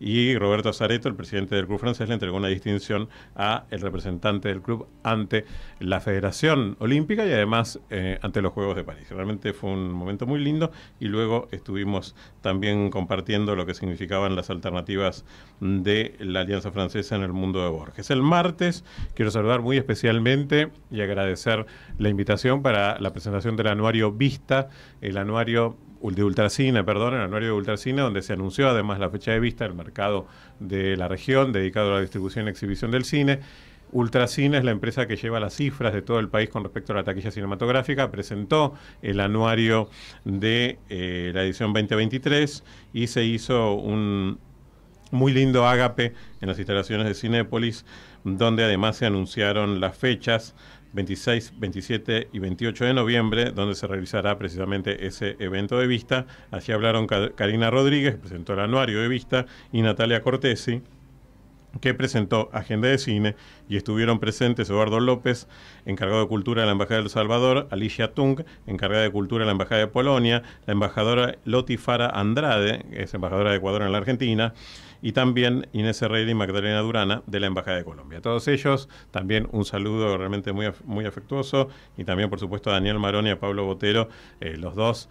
y Roberto Zaretto, el presidente del club francés, le entregó una distinción a el representante del club ante la Federación Olímpica y además ante los Juegos de París. Realmente fue un momento muy lindo y luego estuvimos también compartiendo lo que significaban las alternativas de la Alianza Francesa en el mundo de Borges. El martes quiero saludar muy especialmente y agradecer la invitación para la presentación del anuario Vista, el anuario de Ultracine, perdón, el anuario de Ultracine, donde se anunció además la fecha de vista del mercado de la región dedicado a la distribución y exhibición del cine. Ultracine es la empresa que lleva las cifras de todo el país con respecto a la taquilla cinematográfica. Presentó el anuario de la edición 2023 y se hizo un muy lindo ágape en las instalaciones de Cinépolis, donde además se anunciaron las fechas 26, 27 y 28 de noviembre, donde se realizará precisamente ese evento de Vista. Allí hablaron Karina Rodríguez, que presentó el anuario de Vista, y Natalia Cortesi, que presentó Agenda de Cine, y estuvieron presentes Eduardo López, encargado de Cultura de la Embajada de El Salvador, Alicia Tung, encargada de Cultura de la Embajada de Polonia, la embajadora Loti Fara Andrade, que es embajadora de Ecuador en la Argentina, y también Inés Herrera y Magdalena Durana de la Embajada de Colombia. A todos ellos también un saludo realmente muy afectuoso, y también por supuesto a Daniel Marón y a Pablo Botero, los dos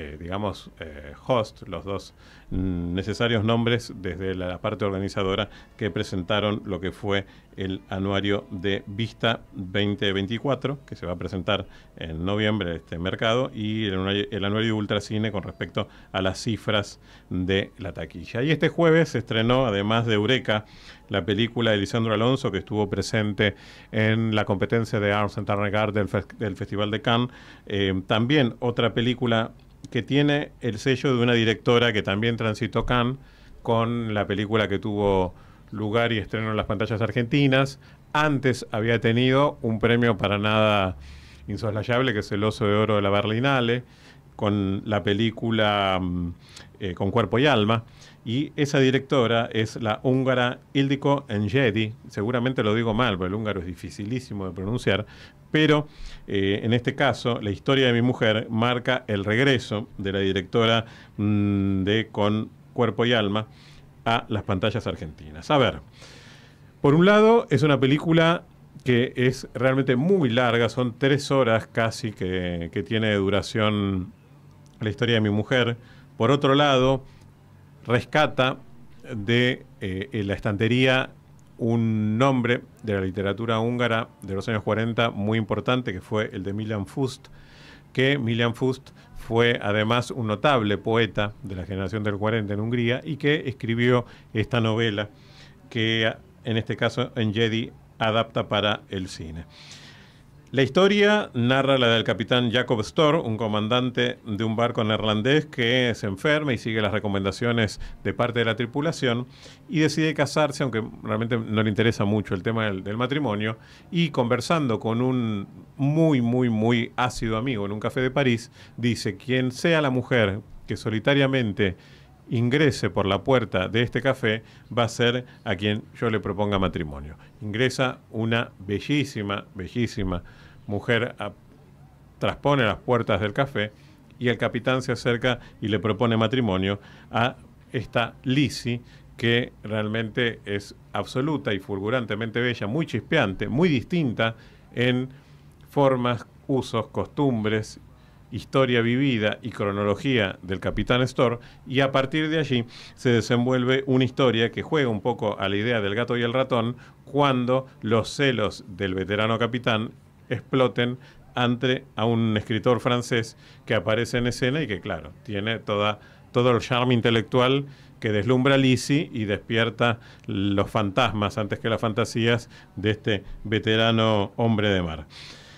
host, los dos necesarios nombres desde la parte organizadora que presentaron lo que fue el anuario de Vista 2024, que se va a presentar en noviembre de este mercado, y el anuario de Ultracine con respecto a las cifras de la taquilla. Y este jueves se estrenó, además de Eureka, la película de Lisandro Alonso, que estuvo presente en la competencia de Arts and Regard del Festival de Cannes. También otra película que tiene el sello de una directora que también transitó Cannes con la película que tuvo lugar y estreno en las pantallas argentinas. Antes había tenido un premio para nada insoslayable, que es el Oso de Oro de la Berlinale, con la película Con Cuerpo y Alma. Y esa directora es la húngara Ildikó Enyedi. Seguramente lo digo mal, porque el húngaro es dificilísimo de pronunciar, pero en este caso, La historia de mi mujer marca el regreso de la directora de Con Cuerpo y Alma a las pantallas argentinas. A ver, por un lado, es una película que es realmente muy larga, son 3 horas casi que tiene de duración La historia de mi mujer. Por otro lado, rescata de la estantería un nombre de la literatura húngara de los años 40 muy importante, que fue el de Milan Fust, que Milan Fust fue además un notable poeta de la generación del 40 en Hungría, y que escribió esta novela que en este caso Enyedi adapta para el cine. La historia narra la del capitán Jacob Storr, un comandante de un barco neerlandés que se enferma y sigue las recomendaciones de parte de la tripulación y decide casarse, aunque realmente no le interesa mucho el tema del matrimonio, y conversando con un muy ácido amigo en un café de París, dice: quien sea la mujer que solitariamente ingrese por la puerta de este café va a ser a quien yo le proponga matrimonio. Ingresa una bellísima mujer, traspone las puertas del café, y el capitán se acerca y le propone matrimonio a esta Lizzie, que realmente es absoluta y fulgurantemente bella, muy chispeante, muy distinta en formas, usos, costumbres, historia vivida y cronología del capitán Storr, y a partir de allí se desenvuelve una historia que juega un poco a la idea del gato y el ratón, cuando los celos del veterano capitán exploten ante a un escritor francés que aparece en escena y que, claro, tiene todo el charme intelectual que deslumbra a Lizzie y despierta los fantasmas antes que las fantasías de este veterano hombre de mar.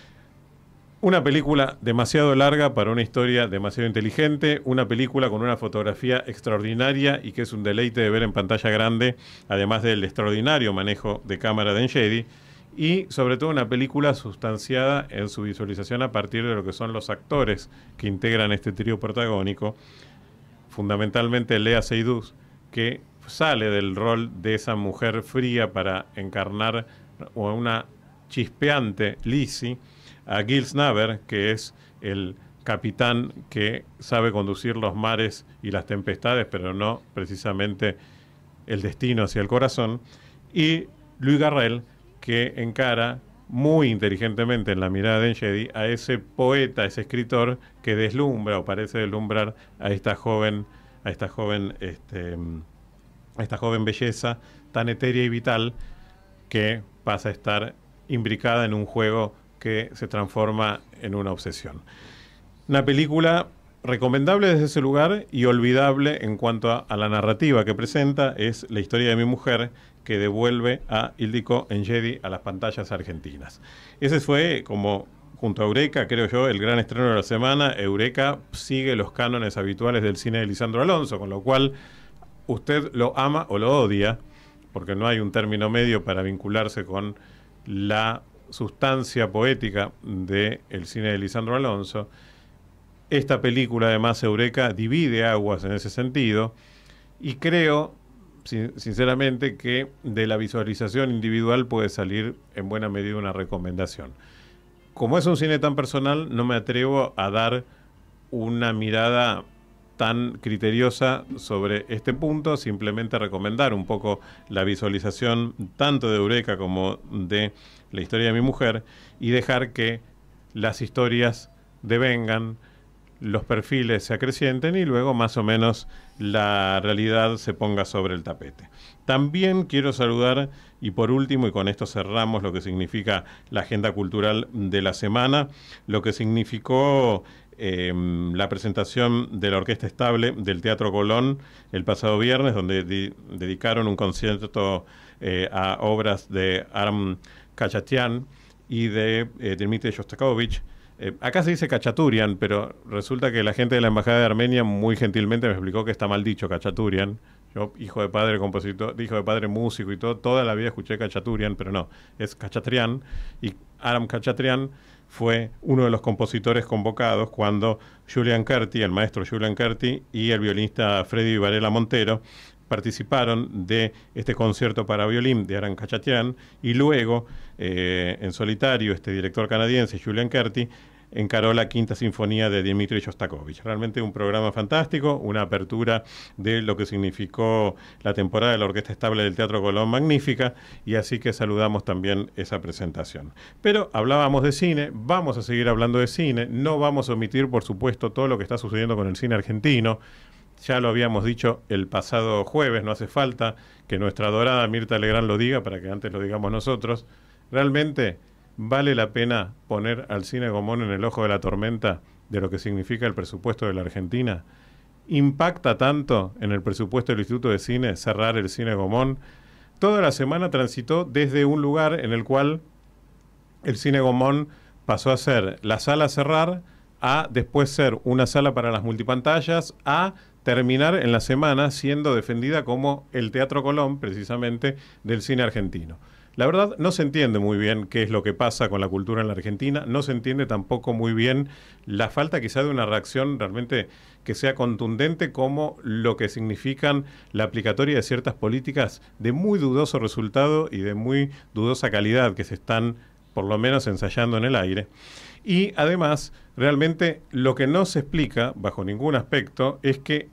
Una película demasiado larga para una historia demasiado inteligente, una película con una fotografía extraordinaria y que es un deleite de ver en pantalla grande, además del extraordinario manejo de cámara de Enyedi, y sobre todo una película sustanciada en su visualización a partir de lo que son los actores que integran este trío protagónico, fundamentalmente Léa Seydoux, que sale del rol de esa mujer fría para encarnar a una chispeante Lizzie, a Gil Snaber, que es el capitán que sabe conducir los mares y las tempestades, pero no precisamente el destino hacia el corazón, y Louis Garrel, que encara muy inteligentemente en la mirada de Enjedi a ese poeta, ese escritor que deslumbra o parece deslumbrar a esta joven, a esta joven, a esta joven belleza tan etérea y vital que pasa a estar imbricada en un juego que se transforma en una obsesión. Una película recomendable desde ese lugar y olvidable en cuanto a la narrativa que presenta. Es la historia de mi mujer, que devuelve a Ildiko Enjedi a las pantallas argentinas. Ese fue, como junto a Eureka, creo yo, el gran estreno de la semana. Eureka sigue los cánones habituales del cine de Lisandro Alonso, con lo cual usted lo ama o lo odia, porque no hay un término medio para vincularse con la sustancia poética del cine de Lisandro Alonso. Esta película, además, Eureka, divide aguas en ese sentido, y creo, sinceramente, que de la visualización individual puede salir en buena medida una recomendación. Como es un cine tan personal, no me atrevo a dar una mirada tan criteriosa sobre este punto, simplemente recomendar un poco la visualización tanto de Eureka como de la historia de mi mujer, y dejar que las historias devengan, los perfiles se acrecienten y luego más o menos la realidad se ponga sobre el tapete. También quiero saludar, y por último, y con esto cerramos lo que significa la agenda cultural de la semana, lo que significó la presentación de la Orquesta Estable del Teatro Colón el pasado viernes, donde dedicaron un concierto a obras de Aram Khachaturian y de Dmitri Shostakovich. Acá se dice Khachaturian, pero resulta que la gente de la Embajada de Armenia muy gentilmente me explicó que está mal dicho Khachaturian. Yo, hijo de padre compositor, hijo de padre músico y todo, toda la vida escuché Khachaturian, pero no, es Khachaturian. Y Aram Khachaturian fue uno de los compositores convocados cuando Julian Kerti, el maestro Julian Kerti, y el violinista Freddy Varela Montero participaron de este concierto para violín de Aram Khachaturian, y luego, en solitario, este director canadiense, Julian Kerti, encaró la Quinta Sinfonía de Dmitri Shostakovich. Realmente un programa fantástico, una apertura de lo que significó la temporada de la Orquesta Estable del Teatro Colón magnífica, y así que saludamos también esa presentación. Pero hablábamos de cine, vamos a seguir hablando de cine, no vamos a omitir, por supuesto, todo lo que está sucediendo con el cine argentino. Ya lo habíamos dicho el pasado jueves, no hace falta que nuestra adorada Mirta Legrand lo diga para que antes lo digamos nosotros. Realmente vale la pena poner al cine Gomón en el ojo de la tormenta de lo que significa el presupuesto de la Argentina. ¿Impacta tanto en el presupuesto del Instituto de Cine cerrar el cine Gomón? Toda la semana transitó desde un lugar en el cual el cine Gomón pasó a ser la sala a cerrar, a después ser una sala para las multipantallas, a terminar en la semana siendo defendida como el Teatro Colón, precisamente, del cine argentino. La verdad, no se entiende muy bien qué es lo que pasa con la cultura en la Argentina, no se entiende tampoco muy bien la falta quizá de una reacción realmente que sea contundente, como lo que significan la aplicatoria de ciertas políticas de muy dudoso resultado y de muy dudosa calidad que se están, por lo menos, ensayando en el aire. Y además, realmente lo que no se explica bajo ningún aspecto es que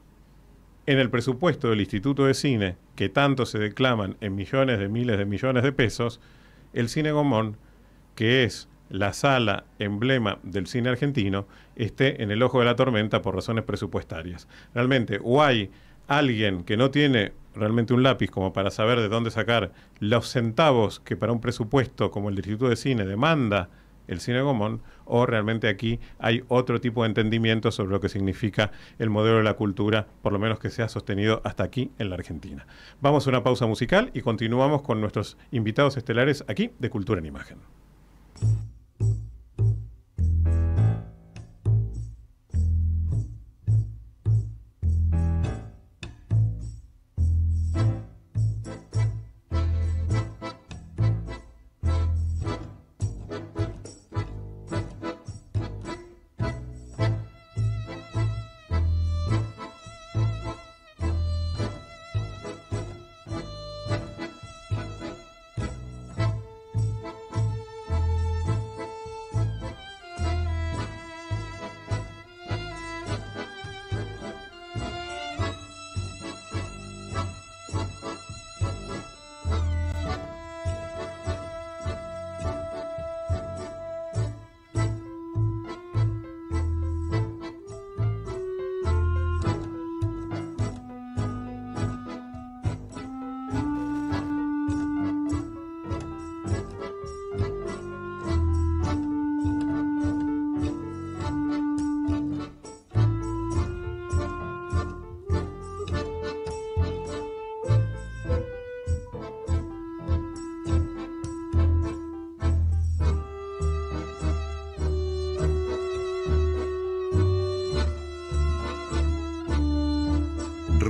en el presupuesto del Instituto de Cine, que tanto se declaman en millones de miles de millones de pesos, el Cine Gomón, que es la sala emblema del cine argentino, esté en el ojo de la tormenta por razones presupuestarias. Realmente, o hay alguien que no tiene realmente un lápiz como para saber de dónde sacar los centavos que para un presupuesto como el del Instituto de Cine demanda el cine Gomón, o realmente aquí hay otro tipo de entendimiento sobre lo que significa el modelo de la cultura, por lo menos que se ha sostenido hasta aquí en la Argentina. Vamos a una pausa musical y continuamos con nuestros invitados estelares aquí de Cultura en Imagen.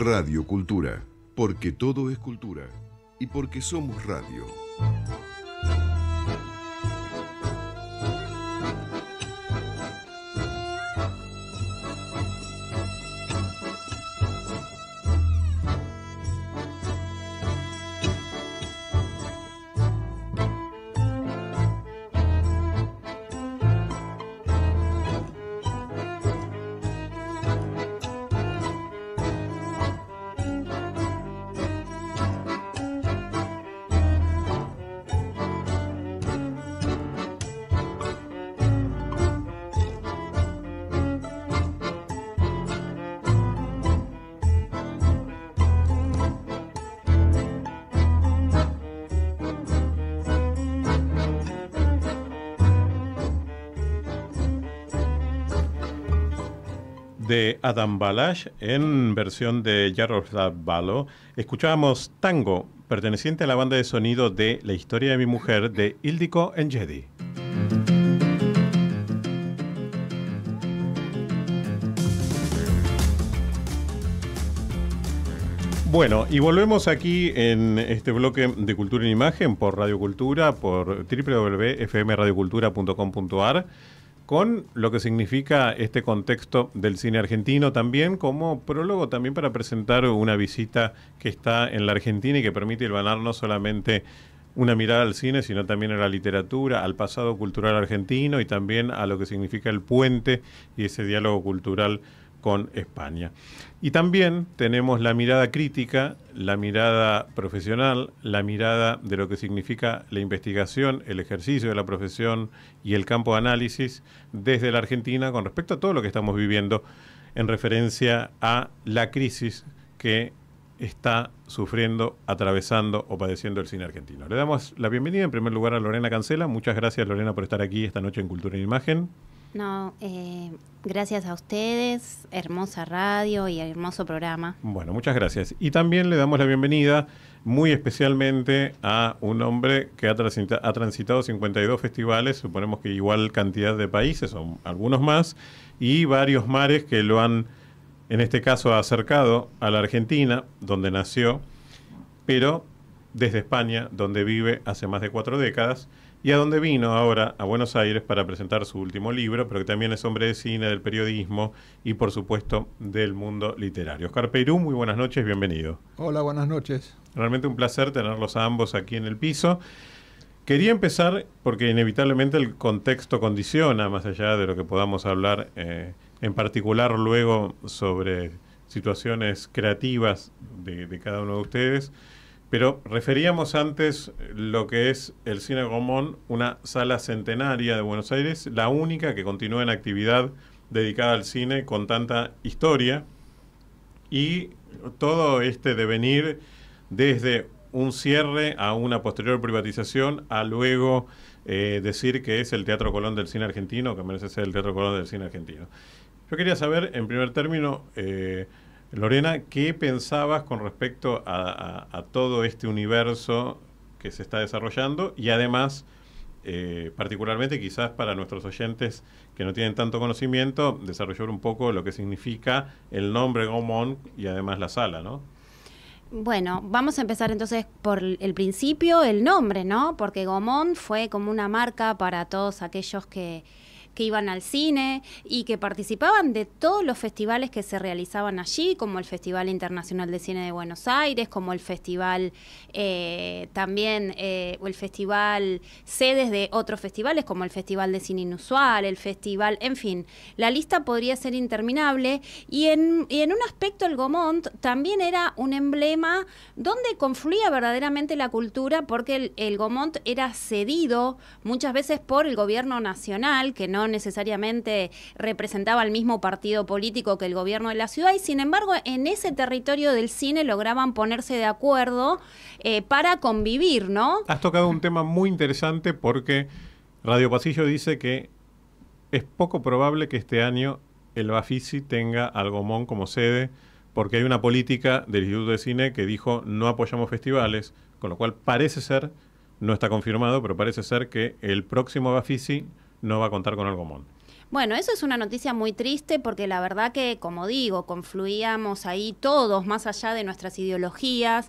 Radio Cultura, porque todo es cultura y porque somos radio. De Adam Balash en versión de Jaroslav Balo, escuchábamos Tango, perteneciente a la banda de sonido de La historia de mi mujer de Ildiko Enjedi. Bueno, y volvemos aquí en este bloque de Cultura en Imagen por Radio Cultura, por www.fmradiocultura.com.ar, con lo que significa este contexto del cine argentino también, como prólogo también para presentar una visita que está en la Argentina y que permite hilvanar no solamente una mirada al cine, sino también a la literatura, al pasado cultural argentino y también a lo que significa el puente y ese diálogo cultural con España. Y también tenemos la mirada crítica, la mirada profesional, la mirada de lo que significa la investigación, el ejercicio de la profesión y el campo de análisis desde la Argentina con respecto a todo lo que estamos viviendo en referencia a la crisis que está sufriendo, atravesando o padeciendo el cine argentino. Le damos la bienvenida en primer lugar a Lorena Cancela. Muchas gracias, Lorena, por estar aquí esta noche en Cultura en Imagen. No, gracias a ustedes, hermosa radio y hermoso programa. Bueno, muchas gracias. Y también le damos la bienvenida muy especialmente a un hombre que ha transitado 52 festivales, suponemos que igual cantidad de países o algunos más, y varios mares que lo han, en este caso, acercado a la Argentina, donde nació, pero desde España, donde vive hace más de 4 décadas, y a donde vino ahora a Buenos Aires para presentar su último libro, pero que también es hombre de cine, del periodismo y, por supuesto, del mundo literario. Oscar Peirú, muy buenas noches, bienvenido. Hola, buenas noches. Realmente un placer tenerlos a ambos aquí en el piso. Quería empezar, porque inevitablemente el contexto condiciona, más allá de lo que podamos hablar, en particular luego sobre situaciones creativas de cada uno de ustedes. Pero referíamos antes lo que es el Cine Gaumont, una sala centenaria de Buenos Aires, la única que continúa en actividad dedicada al cine con tanta historia, y todo este devenir desde un cierre a una posterior privatización a luego decir que es el Teatro Colón del cine argentino, que merece ser el Teatro Colón del cine argentino. Yo quería saber, en primer término, Lorena, ¿qué pensabas con respecto a todo este universo que se está desarrollando? Y además, particularmente quizás para nuestros oyentes que no tienen tanto conocimiento, desarrollar un poco lo que significa el nombre Gaumont y además la sala, ¿no? Bueno, vamos a empezar entonces por el principio, el nombre, ¿no? Porque Gaumont fue como una marca para todos aquellos que iban al cine y que participaban de todos los festivales que se realizaban allí, como el Festival Internacional de Cine de Buenos Aires, como el festival o el festival sedes de otros festivales, como el Festival de Cine Inusual, el festival, en fin, la lista podría ser interminable, y en un aspecto el Gaumont también era un emblema donde confluía verdaderamente la cultura, porque el Gaumont era cedido muchas veces por el gobierno nacional, que no necesariamente representaba el mismo partido político que el gobierno de la ciudad, y sin embargo en ese territorio del cine lograban ponerse de acuerdo para convivir, ¿no? Has tocado un tema muy interesante, porque Radio Pasillo dice que es poco probable que este año el Bafisi tenga al Gaumont como sede, porque hay una política del Instituto de Cine que dijo no apoyamos festivales, con lo cual parece ser, no está confirmado, pero parece ser que el próximo Bafisi no va a contar con el Gaumont. Bueno, eso es una noticia muy triste porque la verdad que, como digo, confluíamos ahí todos, más allá de nuestras ideologías,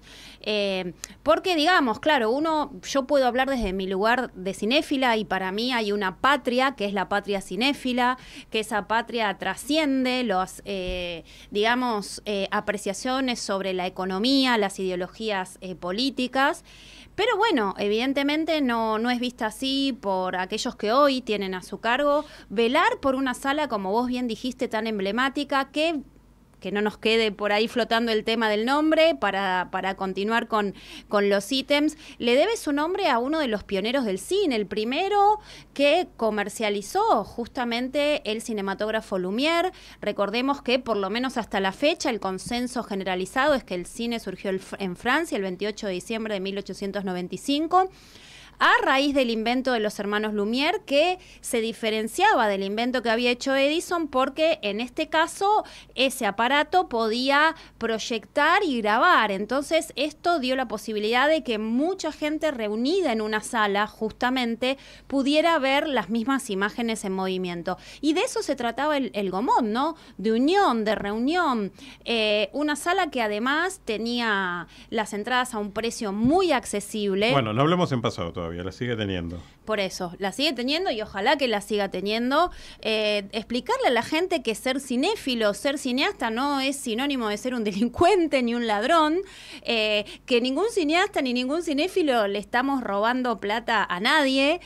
porque digamos, claro, yo puedo hablar desde mi lugar de cinéfila y para mí hay una patria que es la patria cinéfila, que esa patria trasciende los, digamos, apreciaciones sobre la economía, las ideologías políticas. Pero bueno, evidentemente no es vista así por aquellos que hoy tienen a su cargo velar por una sala, como vos bien dijiste, tan emblemática, que no nos quede por ahí flotando el tema del nombre para continuar con los ítems. Le debe su nombre a uno de los pioneros del cine, el primero que comercializó justamente el cinematógrafo Lumière. Recordemos que por lo menos hasta la fecha el consenso generalizado es que el cine surgió en Francia el 28 de diciembre de 1895. A raíz del invento de los hermanos Lumière, que se diferenciaba del invento que había hecho Edison, porque en este caso ese aparato podía proyectar y grabar. Entonces esto dio la posibilidad de que mucha gente reunida en una sala justamente pudiera ver las mismas imágenes en movimiento. Y de eso se trataba el Gaumont, ¿no? De unión, de reunión. Una sala que además tenía las entradas a un precio muy accesible. Bueno, no hablemos en pasado todavía, la sigue teniendo. Por eso, la sigue teniendo y ojalá que la siga teniendo. Explicarle a la gente que ser cinéfilo, ser cineasta no es sinónimo de ser un delincuente ni un ladrón, que ningún cineasta ni ningún cinéfilo le estamos robando plata a nadie,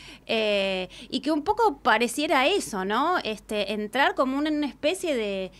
y que un poco pareciera eso, ¿no? Entrar como una especie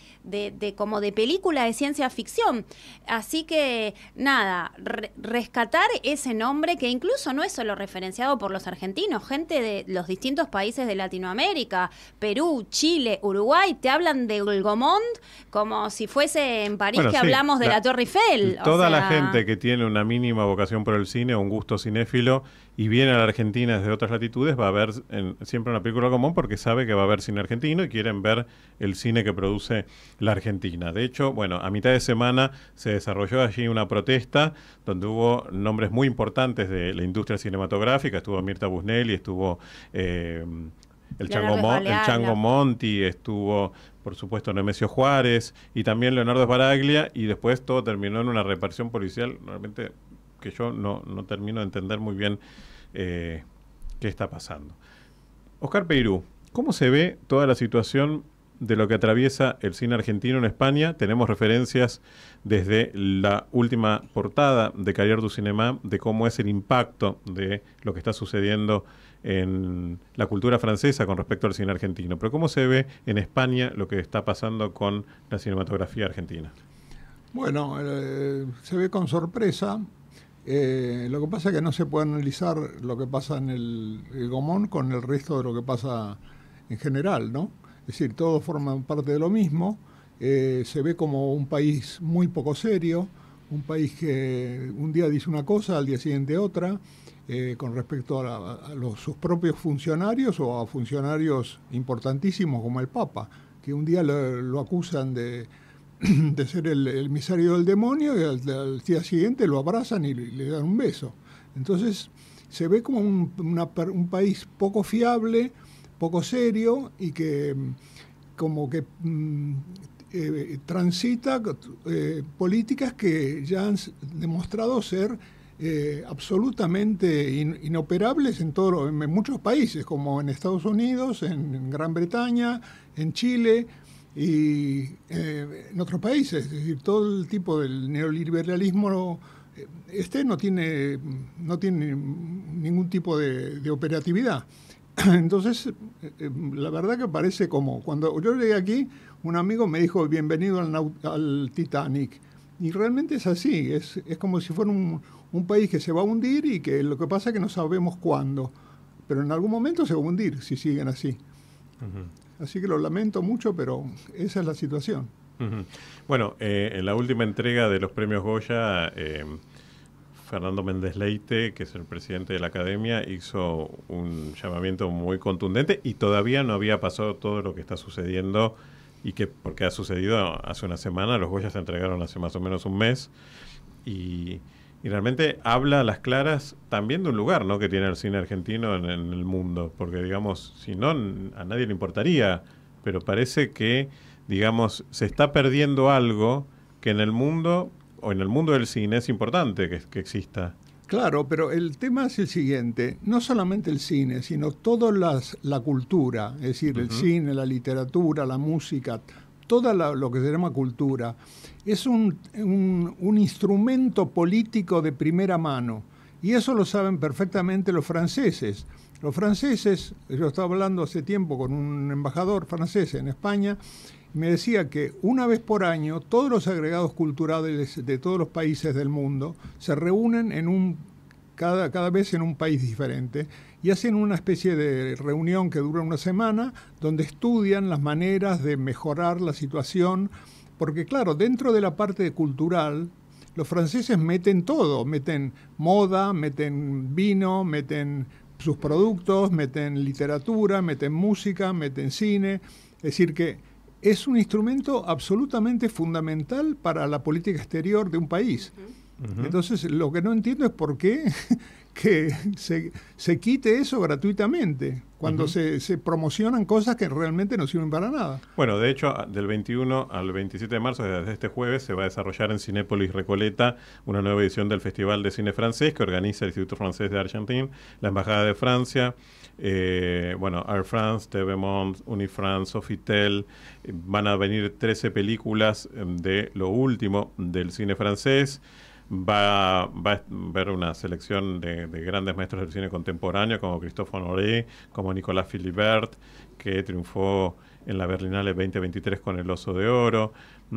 de como de película de ciencia ficción. Así que, nada, rescatar ese nombre que incluso no es solo referenciado por los argentinos, gente de los distintos países de Latinoamérica, Perú, Chile, Uruguay, te hablan del Gaumont como si fuese en París, bueno, que sí, hablamos de la Torre Eiffel. Toda la gente que tiene una mínima vocación por el cine o un gusto cinéfilo y viene a la Argentina desde otras latitudes va a ver siempre una película Gaumont porque sabe que va a haber cine argentino y quieren ver el cine que produce la Argentina. De hecho, bueno, a mitad de semana se desarrolló allí una protesta donde hubo nombres muy importantes de la industria cinematográfica. Estuvo Mirta Busnelli, estuvo el Chango Monti, estuvo, por supuesto, Nemesio Juárez y también Leonardo Sbaraglia, y después todo terminó en una represión policial realmente que yo no termino de entender muy bien qué está pasando. Oscar Peirú, ¿cómo se ve toda la situación de lo que atraviesa el cine argentino en España? Tenemos referencias desde la última portada de Carrière du Cinéma de cómo es el impacto de lo que está sucediendo en la cultura francesa con respecto al cine argentino. Pero ¿cómo se ve en España lo que está pasando con la cinematografía argentina? Bueno, se ve con sorpresa. Lo que pasa es que no se puede analizar lo que pasa en el Gaumont con el resto de lo que pasa en general, ¿no? Es decir, todos forman parte de lo mismo. Se ve como un país muy poco serio, un país que un día dice una cosa, al día siguiente otra, con respecto a sus propios funcionarios o a funcionarios importantísimos como el Papa, que un día lo acusan de ser el emisario del demonio y al día siguiente lo abrazan y le dan un beso. Entonces se ve como un país poco fiable, poco serio y que como que transita políticas que ya han demostrado ser absolutamente inoperables en muchos países, como en Estados Unidos, en Gran Bretaña, en Chile y en otros países. Es decir, todo el tipo del neoliberalismo no tiene ningún tipo de operatividad. Entonces, la verdad que parece como... Cuando yo llegué aquí, un amigo me dijo, bienvenido al Titanic. Y realmente es así, es como si fuera un país que se va a hundir y que lo que pasa es que no sabemos cuándo. Pero en algún momento se va a hundir si siguen así. Uh-huh. Así que lo lamento mucho, pero esa es la situación. Uh-huh. Bueno, en la última entrega de los premios Goya... Fernando Méndez Leite, que es el presidente de la Academia, hizo un llamamiento muy contundente y todavía no había pasado todo lo que está sucediendo y que, porque ha sucedido hace una semana, los Goya se entregaron hace más o menos un mes y realmente habla a las claras también de un lugar, ¿no?, que tiene el cine argentino en el mundo, porque digamos, si no, a nadie le importaría pero parece que, digamos, se está perdiendo algo que en el mundo, o en el mundo del cine, es importante que exista. Claro, pero el tema es el siguiente, no solamente el cine, sino toda la cultura, es decir, el cine, la literatura, la música, todo lo que se llama cultura, es un instrumento político de primera mano, y eso lo saben perfectamente los franceses. Los franceses, yo estaba hablando hace tiempo con un embajador francés en España, y me decía que una vez por año todos los agregados culturales de todos los países del mundo se reúnen cada vez en un país diferente y hacen una especie de reunión que dura una semana donde estudian las maneras de mejorar la situación, porque claro, dentro de la parte cultural los franceses meten todo, meten moda, meten vino, meten sus productos, meten literatura, meten música, meten cine, es decir que es un instrumento absolutamente fundamental para la política exterior de un país. Entonces, lo que no entiendo es por qué que se quite eso gratuitamente, cuando se promocionan cosas que realmente no sirven para nada. Bueno, de hecho, del 21 al 27 de marzo, desde este jueves, se va a desarrollar en Cinépolis Recoleta una nueva edición del Festival de Cine Francés que organiza el Instituto Francés de Argentina, la Embajada de Francia, Air France, TV Monde, Unifrance, Sofitel. Van a venir 13 películas de lo último del cine francés. Va a ver una selección de grandes maestros del cine contemporáneo como Christophe Honoré, como Nicolas Philibert, que triunfó en la Berlinale 2023 con El Oso de Oro.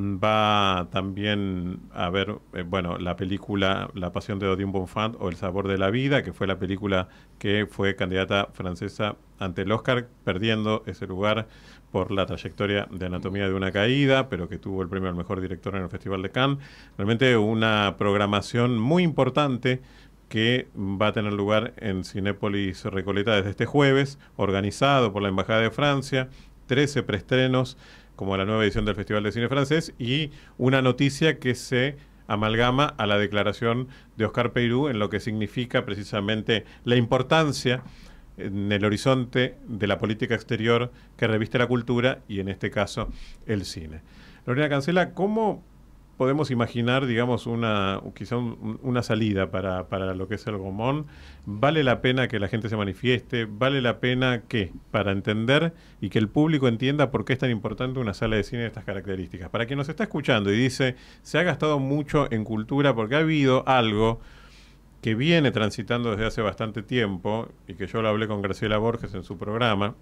Va también a ver la película La Pasión de Odile Bonfant o El Sabor de la Vida, que fue la película que fue candidata francesa ante el Oscar, perdiendo ese lugar por la trayectoria de Anatomía de una Caída, pero que tuvo el premio al mejor director en el Festival de Cannes. Realmente una programación muy importante que va a tener lugar en Cinépolis Recoleta desde este jueves, organizado por la Embajada de Francia, 13 preestrenos, como la nueva edición del Festival de Cine Francés, y una noticia que se amalgama a la declaración de Oscar Peiró en lo que significa precisamente la importancia en el horizonte de la política exterior que reviste la cultura y en este caso el cine. Lorena Cancela, ¿cómo podemos imaginar, digamos, quizá una salida para lo que es el Gaumont? ¿Vale la pena que la gente se manifieste? ¿Vale la pena qué? Para entender y que el público entienda por qué es tan importante una sala de cine de estas características. Para quien nos está escuchando y dice, se ha gastado mucho en cultura porque ha habido algo que viene transitando desde hace bastante tiempo, y que yo lo hablé con Graciela Borges en su programa,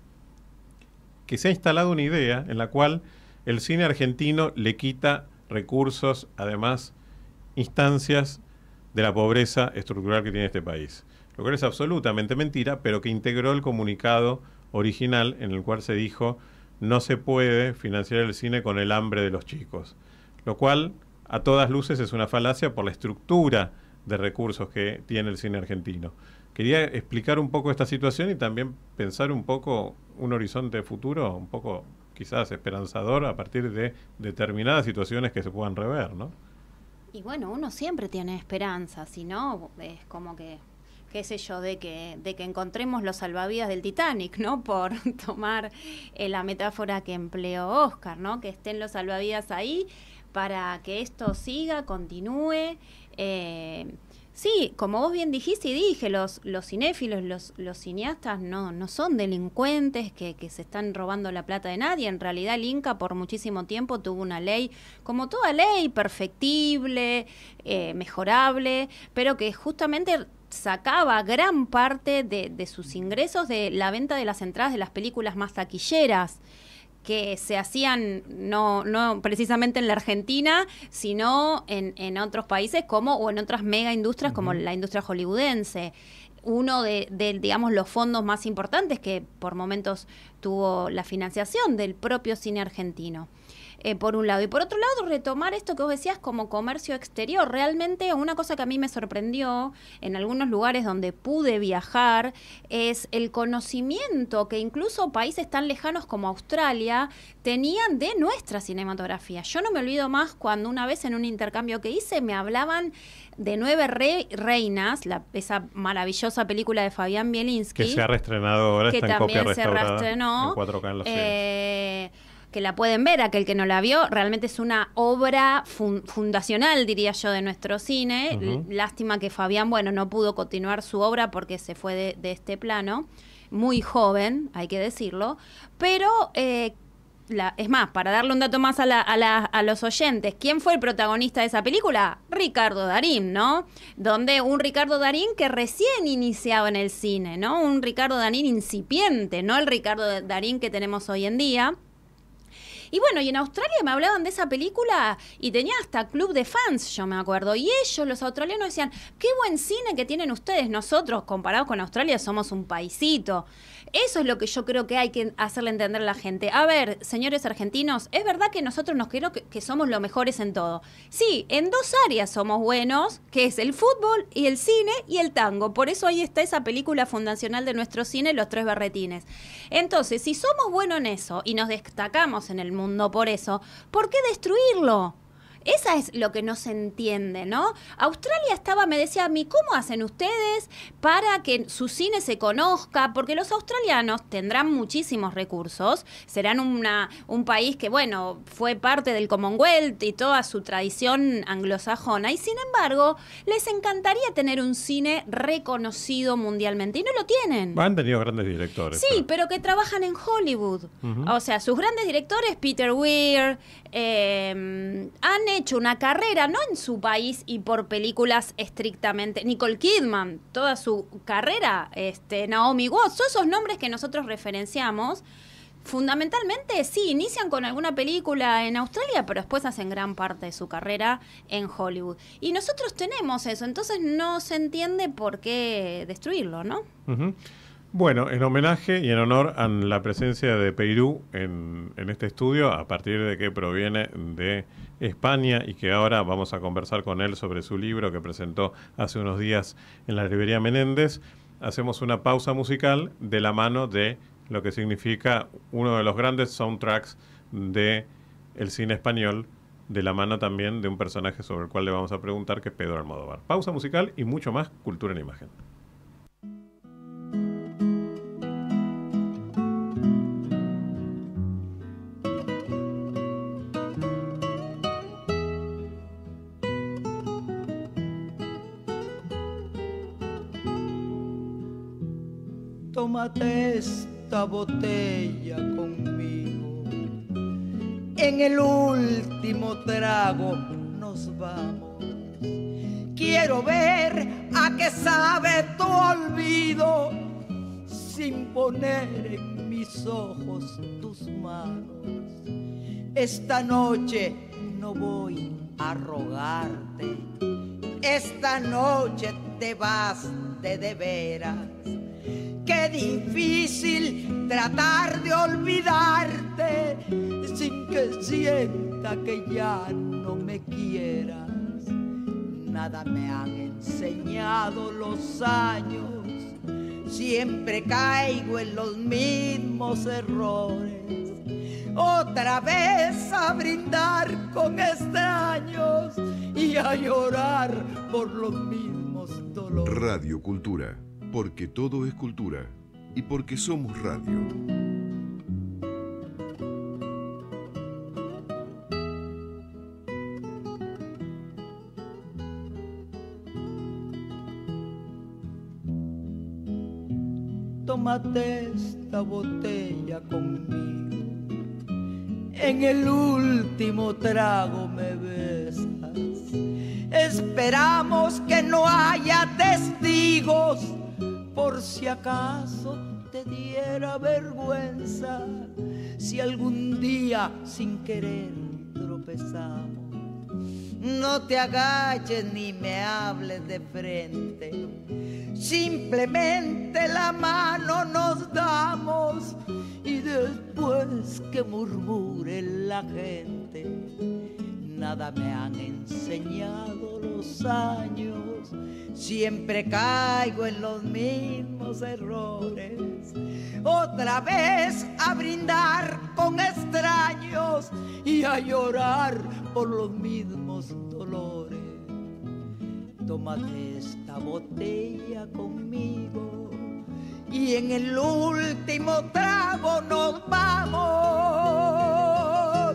que se ha instalado una idea en la cual el cine argentino le quita recursos, además instancias de la pobreza estructural que tiene este país. Lo cual es absolutamente mentira, pero que integró el comunicado original en el cual se dijo no se puede financiar el cine con el hambre de los chicos. Lo cual, a todas luces, es una falacia por la estructura de recursos que tiene el cine argentino. Quería explicar un poco esta situación y también pensar un poco un horizonte futuro, un poco quizás esperanzador a partir de determinadas situaciones que se puedan rever, ¿no? Y bueno, uno siempre tiene esperanza, si no, es como que, qué sé yo, de que encontremos los salvavidas del Titanic, ¿no? Por tomar la metáfora que empleó Oscar, ¿no? Que estén los salvavidas ahí para que esto siga, continúe. Sí, como vos bien dijiste y dije, los cinéfilos, los cineastas no son delincuentes que se están robando la plata de nadie. En realidad el Inca por muchísimo tiempo tuvo una ley, como toda ley, perfectible, mejorable, pero que justamente sacaba gran parte de sus ingresos de la venta de las entradas de las películas más taquilleras, que se hacían no precisamente en la Argentina, sino en otros países o en otras mega industrias como la industria hollywoodense. Uno de digamos, los fondos más importantes que por momentos tuvo la financiación del propio cine argentino. por un lado. Y por otro lado, retomar esto que vos decías como comercio exterior. Realmente una cosa que a mí me sorprendió en algunos lugares donde pude viajar es el conocimiento que incluso países tan lejanos como Australia tenían de nuestra cinematografía. Yo no me olvido más cuando una vez en un intercambio que hice me hablaban de Nueve Reinas, esa maravillosa película de Fabián Bielinski. Que se ha reestrenado ahora, que está en copia también se restaurada reestrenó, en 4K en los cines. que la pueden ver, aquel que no la vio, realmente es una obra fundacional, diría yo, de nuestro cine. Lástima que Fabián, bueno, no pudo continuar su obra porque se fue de este plano, muy joven, hay que decirlo, pero... es más, para darle un dato más a los oyentes, ¿quién fue el protagonista de esa película? Ricardo Darín, ¿no? Donde un Ricardo Darín que recién iniciaba en el cine, ¿no? Un Ricardo Darín incipiente, no el Ricardo Darín que tenemos hoy en día. Y bueno, y en Australia me hablaban de esa película y tenía hasta club de fans, yo me acuerdo. Y ellos, los australianos, decían, qué buen cine que tienen ustedes. Nosotros, comparados con Australia, somos un paisito. Eso es lo que yo creo que hay que hacerle entender a la gente. A ver, señores argentinos, es verdad que nosotros nos creo que somos los mejores en todo. Sí, en dos áreas somos buenos, que es el fútbol y el cine y el tango. Por eso ahí está esa película fundacional de nuestro cine, Los Tres Berretines. Entonces, si somos buenos en eso y nos destacamos en el mundo por eso, ¿por qué destruirlo? Esa es lo que no se entiende, ¿no? Australia me decía a mí, ¿cómo hacen ustedes para que su cine se conozca? Porque los australianos tendrán muchísimos recursos, serán un país que, bueno, fue parte del Commonwealth y toda su tradición anglosajona, y sin embargo, les encantaría tener un cine reconocido mundialmente, y no lo tienen. Han tenido grandes directores. Sí, pero que trabajan en Hollywood. O sea, sus grandes directores, Peter Weir, han hecho una carrera, no en su país y por películas estrictamente, Nicole Kidman, toda su carrera, Naomi Watts, todos esos nombres que nosotros referenciamos, fundamentalmente sí, inician con alguna película en Australia, pero después hacen gran parte de su carrera en Hollywood. Y nosotros tenemos eso, entonces no se entiende por qué destruirlo, ¿no? Bueno, en homenaje y en honor a la presencia de Peirú en este estudio, a partir de que proviene de España y que ahora vamos a conversar con él sobre su libro que presentó hace unos días en la librería Menéndez, hacemos una pausa musical de la mano de lo que significa uno de los grandes soundtracks del cine español, de la mano también de un personaje sobre el cual le vamos a preguntar, que es Pedro Almodóvar. Pausa musical y mucho más Cultura en Imagen. Tómate esta botella conmigo, en el último trago nos vamos. Quiero ver a qué sabe tu olvido, sin poner en mis ojos tus manos. Esta noche no voy a rogarte, esta noche te vas de veras. Qué difícil tratar de olvidarte sin que sienta que ya no me quieras. Nada me han enseñado los años, siempre caigo en los mismos errores. Otra vez a brindar con extraños y a llorar por los mismos dolores. Radio Cultura, porque todo es cultura y porque somos radio. Tómate esta botella conmigo, en el último trago me besas. Esperamos que no haya testigos, por si acaso te diera vergüenza, si algún día sin querer tropezamos. No te agaches ni me hables de frente, simplemente la mano nos damos y después más que murmure la gente. Nada me han enseñado los años, siempre caigo en los mismos errores. Otra vez a brindar con extraños y a llorar por los mismos dolores. Tómate esta botella conmigo y en el último trago nos vamos.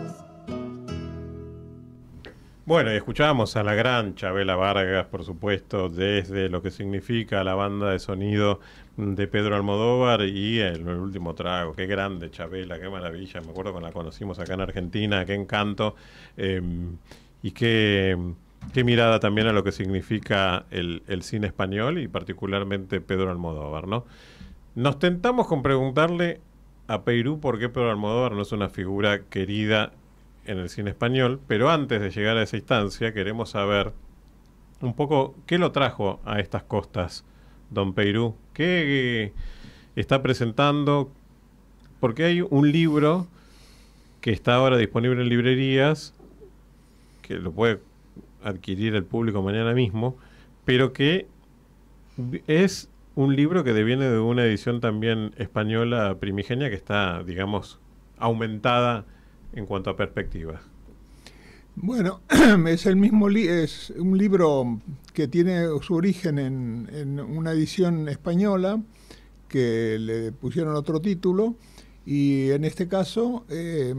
Bueno, y escuchábamos a la gran Chabela Vargas, por supuesto, desde lo que significa la banda de sonido de Pedro Almodóvar y el último trago. Qué grande Chabela, qué maravilla. Me acuerdo cuando la conocimos acá en Argentina, qué encanto. Y qué mirada también a lo que significa el cine español y particularmente Pedro Almodóvar, ¿no? Nos tentamos con preguntarle a Peiró por qué Pedro Almodóvar no es una figura querida en el cine español, pero antes de llegar a esa instancia queremos saber un poco qué lo trajo a estas costas, don Peiró, qué está presentando, porque hay un libro que está ahora disponible en librerías, que lo puede adquirir el público mañana mismo, pero que es un libro que deviene de una edición también española primigenia que está, digamos, aumentada en cuanto a perspectivas. Bueno, es el mismo es un libro que tiene su origen en una edición española que le pusieron otro título, y en este caso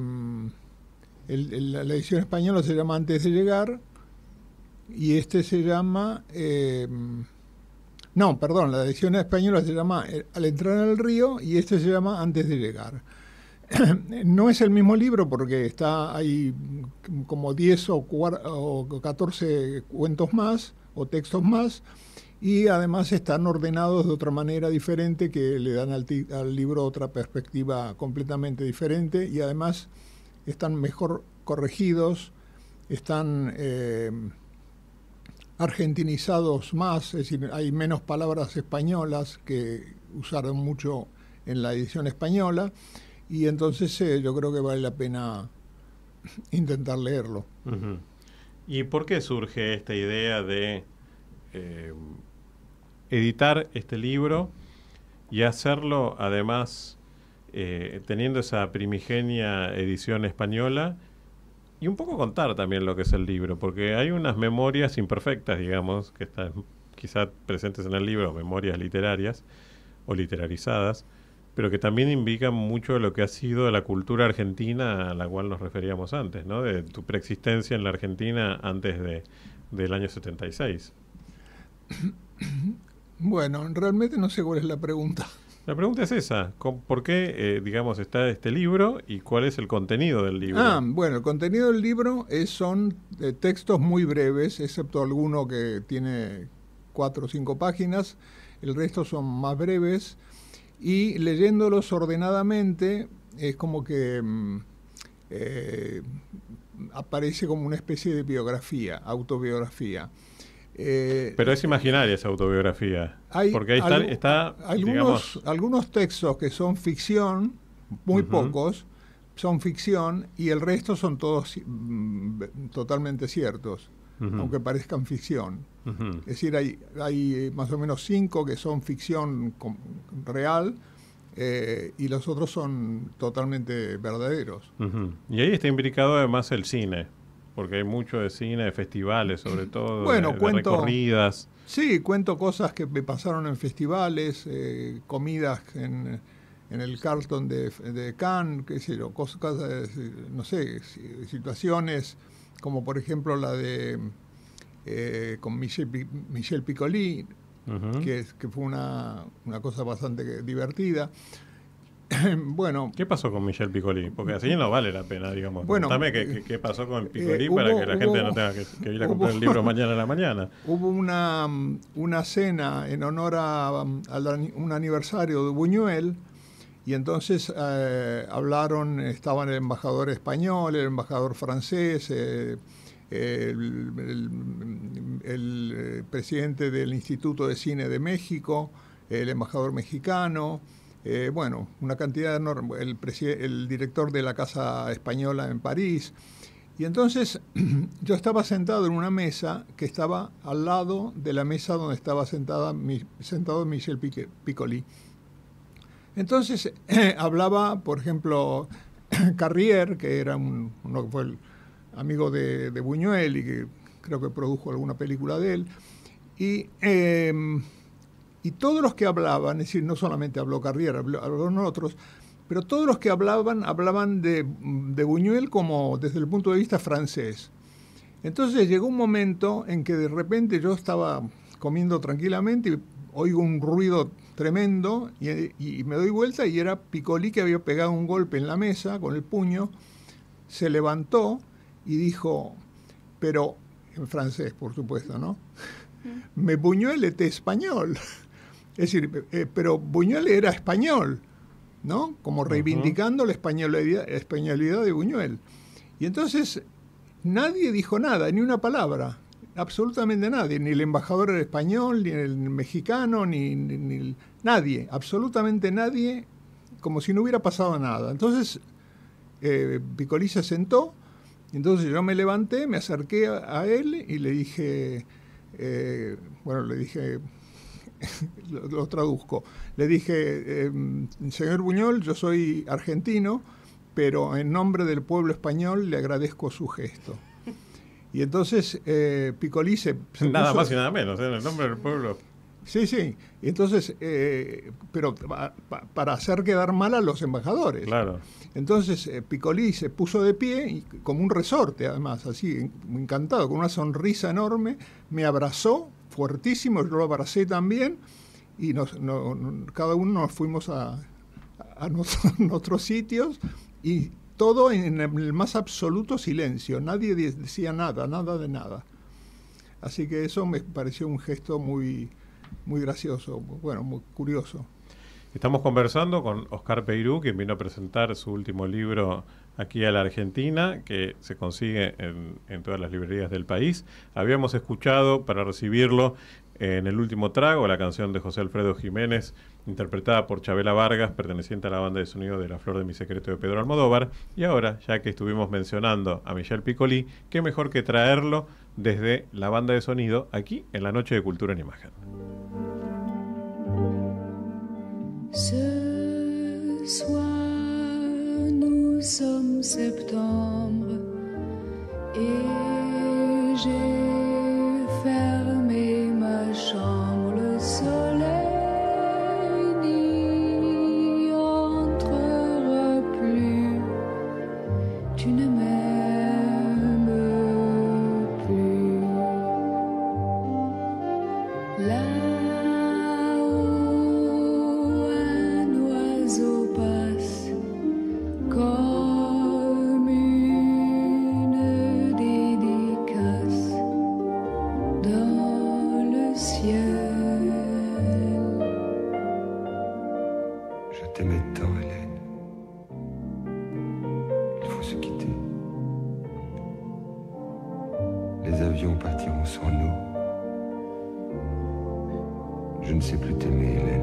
la edición española se llama Antes de llegar, y este se llama no, perdón, la edición española se llama Al entrar al río, y este se llama Antes de llegar. No es el mismo libro porque hay como 10 o 14 cuentos más o textos más, y además están ordenados de otra manera diferente que le dan al libro otra perspectiva completamente diferente, y además están mejor corregidos, están argentinizados más, es decir, hay menos palabras españolas que usaron mucho en la edición española. Y entonces yo creo que vale la pena intentar leerlo. Uh-huh. ¿Y por qué surge esta idea de editar este libro y hacerlo además teniendo esa primigenia edición española, y un poco contar también lo que es el libro? Porque hay unas memorias imperfectas, digamos, que están quizás presentes en el libro, memorias literarias o literarizadas, pero que también indican mucho de lo que ha sido la cultura argentina a la cual nos referíamos antes, ¿no? De tu preexistencia en la Argentina antes del año 76. Bueno, realmente no sé cuál es la pregunta. La pregunta es esa, ¿por qué, digamos, está este libro y cuál es el contenido del libro? Bueno, el contenido del libro son textos muy breves, excepto alguno que tiene 4 o 5 páginas, el resto son más breves. Y leyéndolos ordenadamente es como que aparece como una especie de biografía, autobiografía. Pero es imaginaria esa autobiografía, porque ahí está algunos textos que son ficción, muy pocos, son ficción, y el resto son todos totalmente ciertos, aunque parezcan ficción. Es decir, hay más o menos 5 que son ficción real, y los otros son totalmente verdaderos. Y ahí está imbricado además el cine, porque hay mucho de cine, de festivales sobre todo, bueno, de recorridas. Sí, cuento cosas que me pasaron en festivales, comidas en el Carlton de Cannes, qué sé yo, cosas, no sé, situaciones como por ejemplo la de con Michel Piccoli, que fue una cosa bastante divertida. Bueno, ¿qué pasó con Michel Piccoli? Porque así no vale la pena, digamos. Bueno, contame qué pasó con Piccoli para que la gente no tenga que ir a comprar el libro mañana a la mañana. Hubo una cena en honor a un aniversario de Buñuel, y entonces estaban el embajador español, el embajador francés, el presidente del Instituto de Cine de México, el embajador mexicano, bueno, una cantidad enorme, el director de la Casa Española en París. Y entonces yo estaba sentado en una mesa que estaba al lado de la mesa donde estaba sentado Michel Piccoli. Entonces hablaba, por ejemplo, Carrier, que era uno que fue el amigo de Buñuel y que creo que produjo alguna película de él. Y todos los que hablaban, es decir, no solamente habló Carrier, hablaron otros, pero todos los que hablaban de Buñuel como desde el punto de vista francés. Entonces llegó un momento en que de repente yo estaba comiendo tranquilamente y oigo un ruido tremendo y me doy vuelta y era Piccoli, que había pegado un golpe en la mesa con el puño, se levantó y dijo, pero en francés, por supuesto, ¿no? Me Buñuel était español. Es decir, pero Buñuel era español, ¿no? Como reivindicando la españolidad de Buñuel. Y entonces nadie dijo nada, ni una palabra, absolutamente nadie, ni el embajador era español, ni el mexicano, ni nadie, absolutamente nadie, como si no hubiera pasado nada. Entonces Piccoli se sentó, entonces yo me levanté, me acerqué a él y le dije, lo traduzco. Le dije, señor Buñuel, yo soy argentino, pero en nombre del pueblo español le agradezco su gesto. Y entonces Piccoli se nada puso, más y nada menos, en el nombre del pueblo. Sí, sí. Entonces, pero para hacer quedar mal a los embajadores. Claro. Entonces Piccoli se puso de pie, y, como un resorte además, así, encantado, con una sonrisa enorme, me abrazó fuertísimo, yo lo abracé también, y cada uno nos fuimos a nuestros sitios, y todo en el más absoluto silencio, nadie decía nada de nada. Así que eso me pareció un gesto muy, muy gracioso, bueno, muy curioso. Estamos conversando con Oscar Peirú, quien vino a presentar su último libro aquí a la Argentina, que se consigue en todas las librerías del país. Habíamos escuchado, para recibirlo, en El último trago, la canción de José Alfredo Jiménez, interpretada por Chabela Vargas, perteneciente a la banda de sonido de La Flor de mi Secreto de Pedro Almodóvar. Y ahora, ya que estuvimos mencionando a Michel Piccoli, qué mejor que traerlo desde la banda de sonido aquí en la Noche de Cultura en Imagen. Ce soir, nous sommes septembre et j'ai fermé ma chambre. Le soleil n'y entrera plus. Tu ne m'aimes plus. Comme une dédicace dans le ciel. Je t'aimais tant, Hélène. Il faut se quitter. Les avions partiront sans nous. Je ne sais plus t'aimer, Hélène.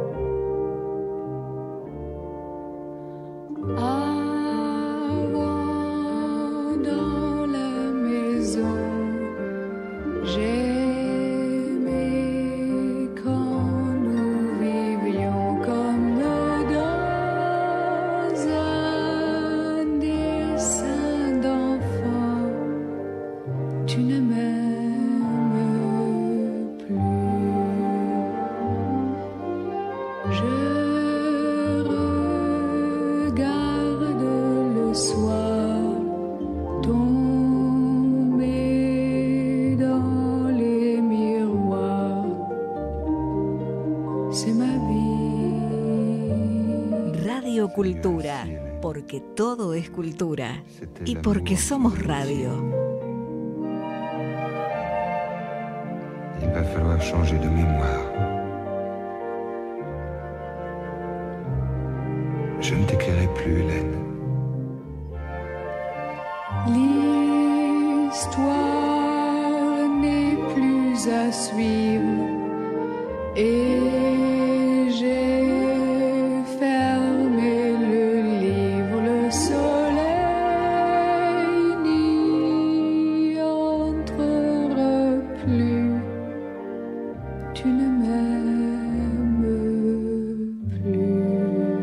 Cultura, porque todo es cultura y porque somos radio. Il va falloir changer de mémoire. Je ne t'écrirai plus, Hélène. L'histoire n'est plus à suivre et j'ai t'aime plus.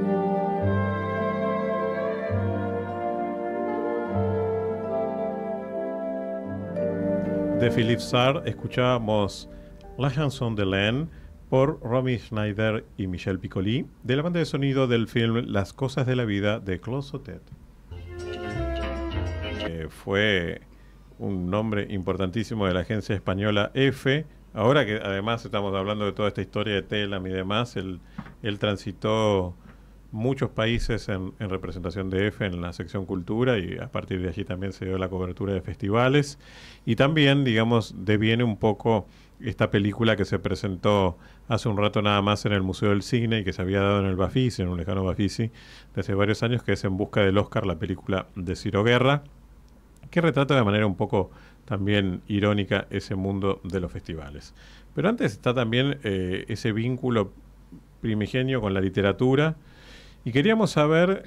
De Philippe Sarr escuchábamos La Chanson de Laine por Romy Schneider y Michel Piccoli, de la banda de sonido del film Las Cosas de la Vida de Claude Sautet. Fue un nombre importantísimo de la agencia española EFE. Ahora que además estamos hablando de toda esta historia de Telam y demás, él transitó muchos países en representación de EFE en la sección cultura, y a partir de allí también se dio la cobertura de festivales, y también, digamos, deviene un poco esta película que se presentó hace un rato nada más en el Museo del Cine y que se había dado en el Bafisi, en un lejano Bafisi, de hace varios años, que es En busca del Oscar, la película de Ciro Guerra, que retrata de manera un poco también irónica ese mundo de los festivales. Pero antes está también ese vínculo primigenio con la literatura, y queríamos saber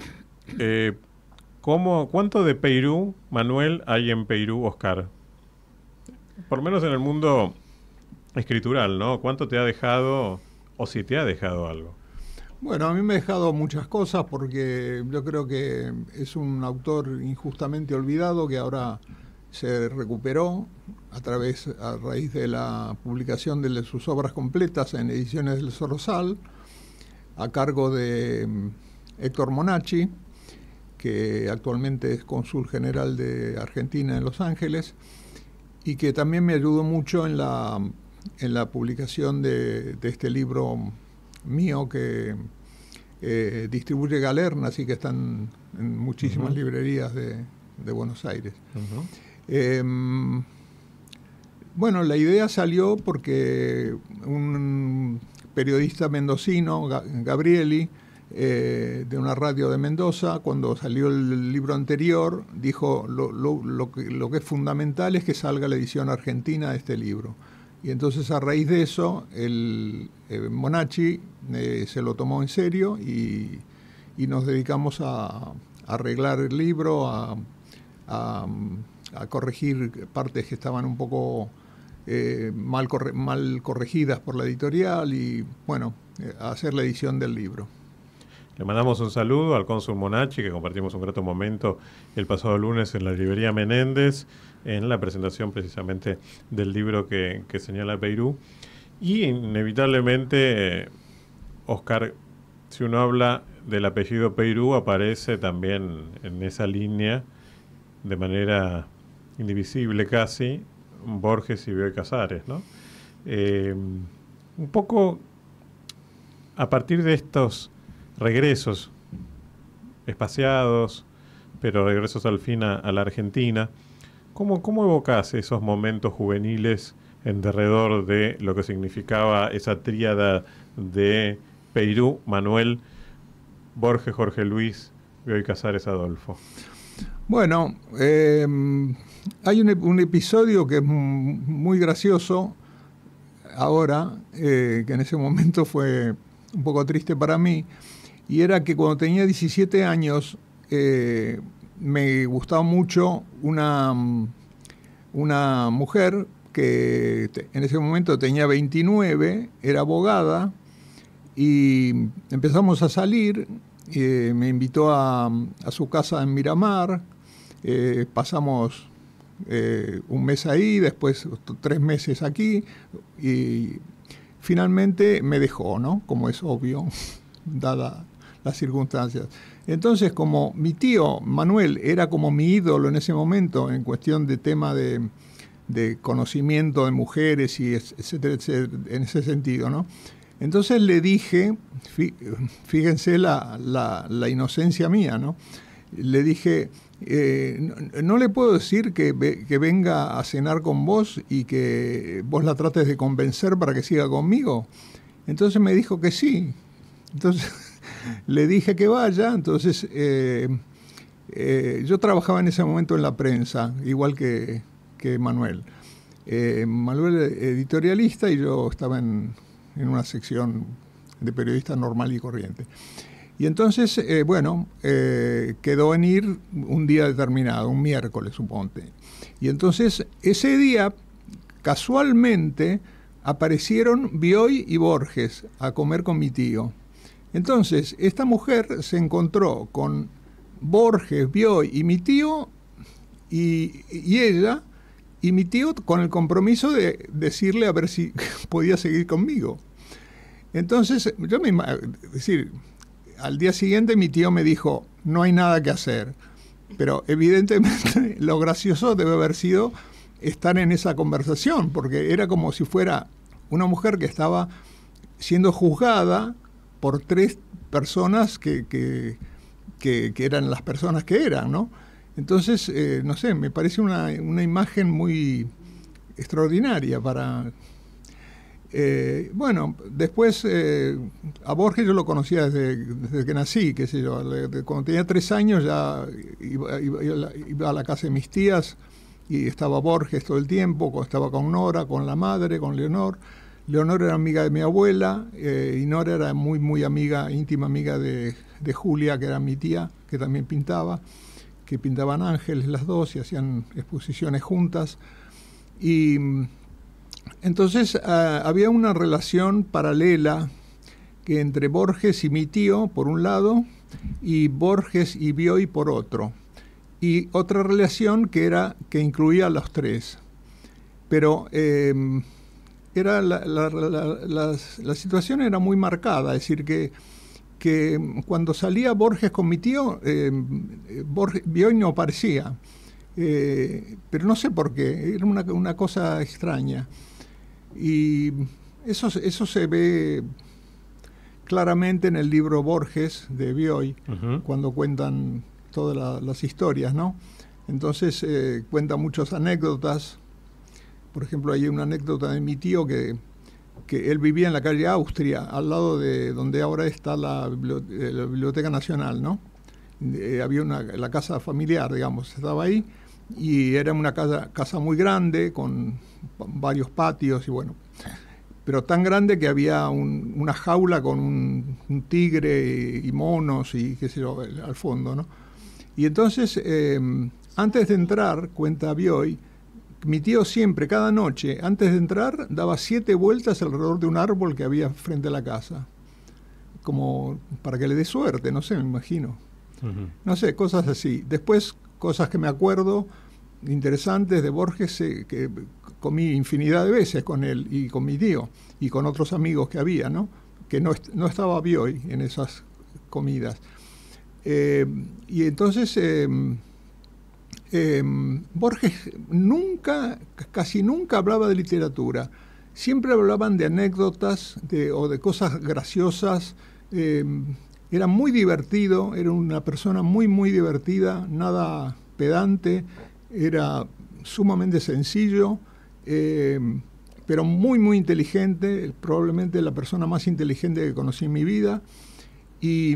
cuánto de Peirú, Manuel, hay en Peirú, Oscar. Por lo menos en el mundo escritural, ¿no? ¿Cuánto te ha dejado, o si te ha dejado algo? Bueno, a mí me ha dejado muchas cosas, porque yo creo que es un autor injustamente olvidado, que ahora se recuperó a raíz de la publicación de sus obras completas en Ediciones del Zorrozal, a cargo de Héctor Monacchi, que actualmente es cónsul general de Argentina en Los Ángeles, y que también me ayudó mucho en la publicación de este libro mío que distribuye Galerna, así que están en muchísimas librerías de Buenos Aires. Bueno, la idea salió porque un periodista mendocino, Gabrieli, de una radio de Mendoza, cuando salió el libro anterior, dijo lo que es fundamental es que salga la edición argentina de este libro. Y entonces, a raíz de eso, Monacchi se lo tomó en serio, y nos dedicamos a arreglar el libro, a corregir partes que estaban un poco mal corregidas por la editorial, y bueno, a hacer la edición del libro. Le mandamos un saludo al cónsul Monacchi, que compartimos un grato momento el pasado lunes en la librería Menéndez, en la presentación precisamente del libro que señala Peirú. Y inevitablemente, Oscar, si uno habla del apellido Peirú, aparece también en esa línea, de manera indivisible casi, Borges y Bioy Casares, ¿no? Un poco a partir de estos regresos espaciados, pero regresos al fin a la Argentina, ¿cómo evocás esos momentos juveniles en derredor de lo que significaba esa tríada de Peirú, Manuel, Borges, Jorge Luis, Bioy Casares, Adolfo? Bueno, hay un episodio que es muy gracioso ahora, que en ese momento fue un poco triste para mí, y era que cuando tenía 17 años me gustaba mucho una mujer que en ese momento tenía 29, era abogada, y empezamos a salir. Me invitó a su casa en Miramar, pasamos un mes ahí, después 3 meses aquí, y finalmente me dejó, ¿no? Como es obvio, dada las circunstancias. Entonces, como mi tío Manuel era como mi ídolo en ese momento, en cuestión de tema de conocimiento de mujeres y etcétera, etcétera, en ese sentido, ¿no? Entonces le dije, fíjense la inocencia mía, ¿no? Le dije, no le puedo decir que venga a cenar con vos y que vos la trates de convencer para que siga conmigo. Entonces me dijo que sí. Entonces le dije que vaya. Entonces yo trabajaba en ese momento en la prensa, igual que Manuel. Manuel editorialista, y yo estaba en una sección de periodista normal y corriente. Y entonces, quedó en ir un día determinado, un miércoles, suponte. Y entonces, ese día, casualmente, aparecieron Bioy y Borges a comer con mi tío. Entonces, esta mujer se encontró con Borges, Bioy y mi tío, y ella, y mi tío con el compromiso de decirle a ver si podía seguir conmigo. Entonces, decir, al día siguiente mi tío me dijo, no hay nada que hacer. Pero evidentemente lo gracioso debe haber sido estar en esa conversación, porque era como si fuera una mujer que estaba siendo juzgada por 3 personas que eran las personas que eran, ¿no? Entonces, no sé, me parece una imagen muy extraordinaria para... bueno, después a Borges yo lo conocía desde que nací, qué sé yo, cuando tenía 3 años ya iba a la casa de mis tías y estaba Borges todo el tiempo, estaba con Nora, con la madre, con Leonor. Leonor era amiga de mi abuela y Nora era muy, muy amiga, íntima amiga de Julia, que era mi tía, que también pintaba, que pintaban ángeles las dos y hacían exposiciones juntas. Y entonces había una relación paralela que entre Borges y mi tío, por un lado, y Borges y Bioy por otro. Y otra relación que incluía a los 3. Pero era la situación era muy marcada, es decir, que cuando salía Borges con mi tío, Bioy no aparecía. Pero no sé por qué, era una cosa extraña. Y eso se ve claramente en el libro Borges de Bioy, cuando cuentan todas las historias, ¿no? Entonces cuenta muchas anécdotas. Por ejemplo, hay una anécdota de mi tío que él vivía en la calle Austria, al lado de donde ahora está la Biblioteca Nacional, ¿no? Había la casa familiar, digamos, estaba ahí, y era una casa muy grande, con varios patios, y bueno, pero tan grande que había una jaula con un tigre y monos y qué sé yo, al fondo, ¿no? Y entonces, antes de entrar, cuenta Bioy, mi tío siempre, cada noche, antes de entrar, daba 7 vueltas alrededor de un árbol que había frente a la casa, como para que le dé suerte, no sé, me imagino. No sé, cosas así. Después, cosas que me acuerdo interesantes de Borges, que comí infinidad de veces con él y con mi tío y con otros amigos que había, ¿no? Que no estaba Bioy en esas comidas. Y entonces Borges casi nunca hablaba de literatura. Siempre hablaban de anécdotas o de cosas graciosas. Era muy divertido, era una persona muy, muy divertida, nada pedante, era sumamente sencillo, pero muy, muy inteligente, probablemente la persona más inteligente que conocí en mi vida. Y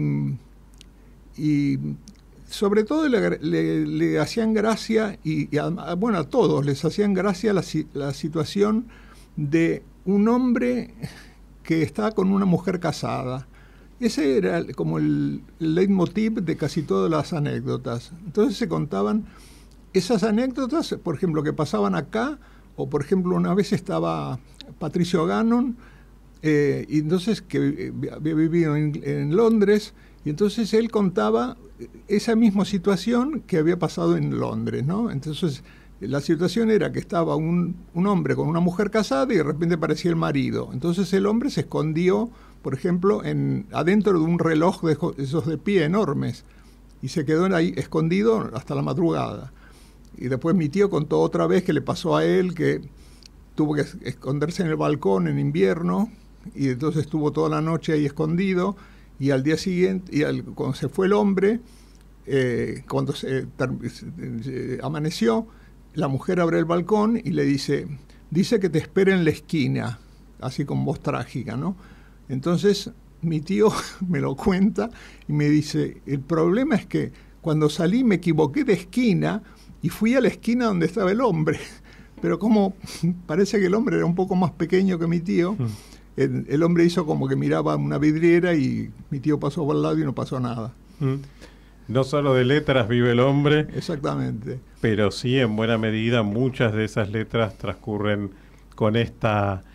sobre todo le hacían gracia, bueno, a todos les hacían gracia la situación de un hombre que está con una mujer casada. Ese era como el leitmotiv de casi todas las anécdotas. Entonces se contaban esas anécdotas, por ejemplo, que pasaban acá, o por ejemplo, una vez estaba Patricio Gannon, y entonces que había vivido en Londres, y entonces él contaba esa misma situación que había pasado en Londres, ¿no? Entonces la situación era que estaba un hombre con una mujer casada y de repente aparecía el marido. Entonces el hombre se escondió, por ejemplo, adentro de un reloj de esos de pie enormes, y se quedó ahí escondido hasta la madrugada. Y después mi tío contó otra vez que le pasó a él, que tuvo que esconderse en el balcón en invierno, y entonces estuvo toda la noche ahí escondido, y al día siguiente, cuando se fue el hombre, cuando amaneció, la mujer abre el balcón y le dice que te espera en la esquina, así con voz trágica, ¿no? Entonces mi tío me lo cuenta y me dice, el problema es que cuando salí me equivoqué de esquina y fui a la esquina donde estaba el hombre, pero como parece que el hombre era un poco más pequeño que mi tío, el hombre hizo como que miraba una vidriera y mi tío pasó por el lado y no pasó nada. No solo de letras vive el hombre. Exactamente. Pero sí, en buena medida, muchas de esas letras transcurren con esta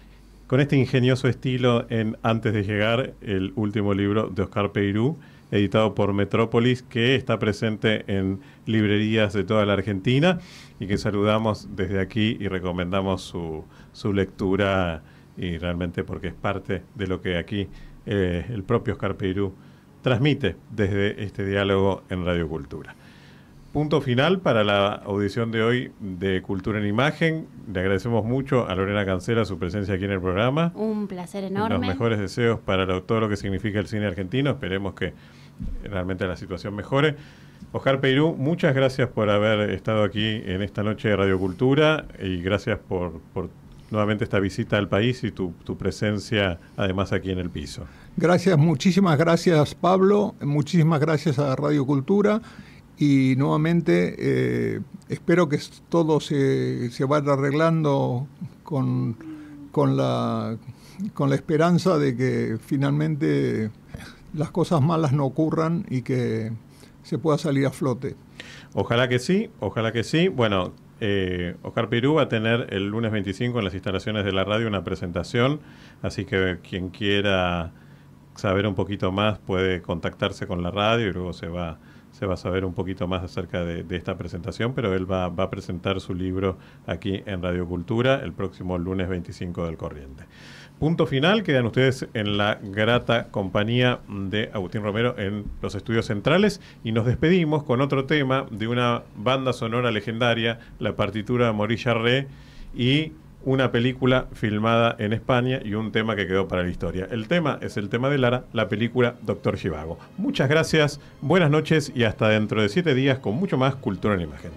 con este ingenioso estilo en Antes de llegar, el último libro de Oscar Peiró, editado por Metrópolis, que está presente en librerías de toda la Argentina y que saludamos desde aquí y recomendamos su lectura, y realmente porque es parte de lo que aquí el propio Oscar Peiró transmite desde este diálogo en Radio Cultura. Punto final para la audición de hoy de Cultura en Imagen. Le agradecemos mucho a Lorena Cancela su presencia aquí en el programa. Un placer enorme. Los mejores deseos para todo lo que significa el cine argentino. Esperemos que realmente la situación mejore. Oscar Peiró, muchas gracias por haber estado aquí en esta noche de Radio Cultura y gracias por nuevamente esta visita al país y tu presencia además aquí en el piso. Gracias, muchísimas gracias, Pablo. Muchísimas gracias a Radio Cultura. Y nuevamente espero que todo se vaya arreglando con la esperanza de que finalmente las cosas malas no ocurran y que se pueda salir a flote. Ojalá que sí, ojalá que sí. Bueno, Oscar Peiró va a tener el lunes 25 en las instalaciones de la radio una presentación, así que quien quiera saber un poquito más puede contactarse con la radio y luego se va a saber un poquito más acerca de esta presentación, pero él va a presentar su libro aquí en Radio Cultura el próximo lunes 25 del corriente. Punto final, quedan ustedes en la grata compañía de Agustín Romero en los estudios centrales y nos despedimos con otro tema de una banda sonora legendaria, la partitura de Maurice Jarre y una película filmada en España y un tema que quedó para la historia. El tema es el tema de Lara, la película Doctor Zhivago. Muchas gracias, buenas noches y hasta dentro de 7 días con mucho más Cultura en Imagen.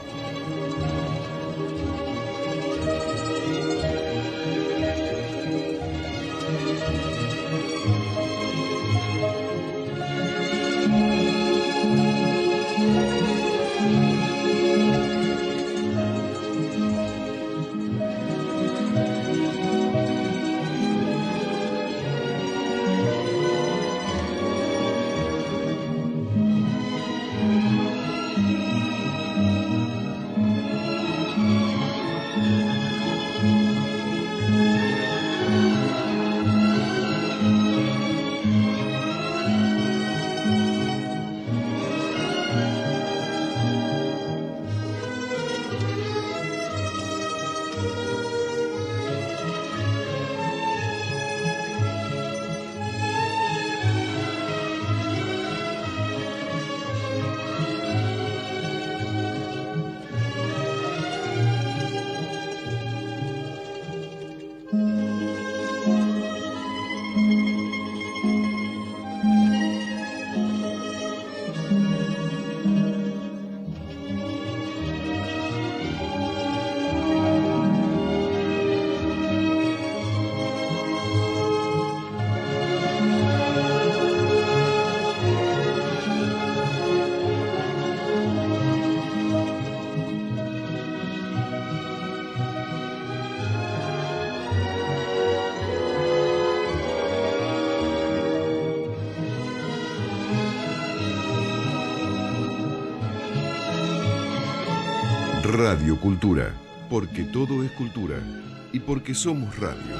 Radio Cultura, porque todo es cultura y porque somos radio.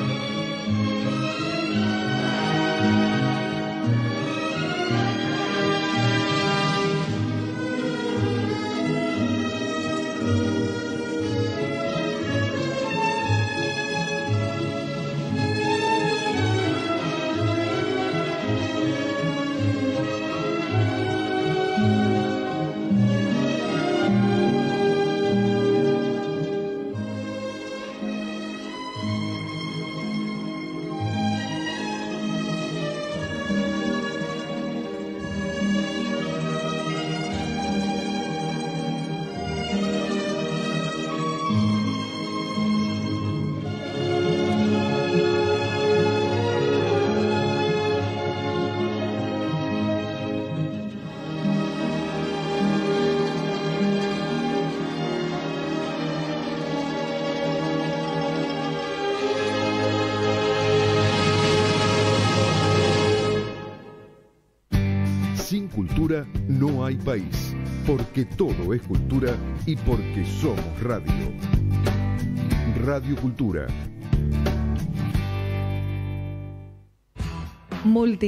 Sin cultura no hay país, porque todo es cultura y porque somos radio. Radio Cultura. Multi